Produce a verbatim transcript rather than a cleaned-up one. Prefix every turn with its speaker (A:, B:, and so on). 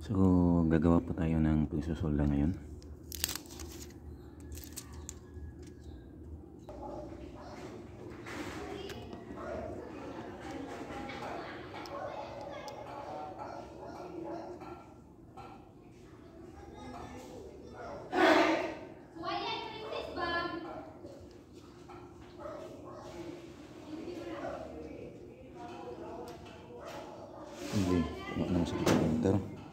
A: So gagawa po tayo ng pagsusolda ngayon. Hindi, kumak na mo sa printer.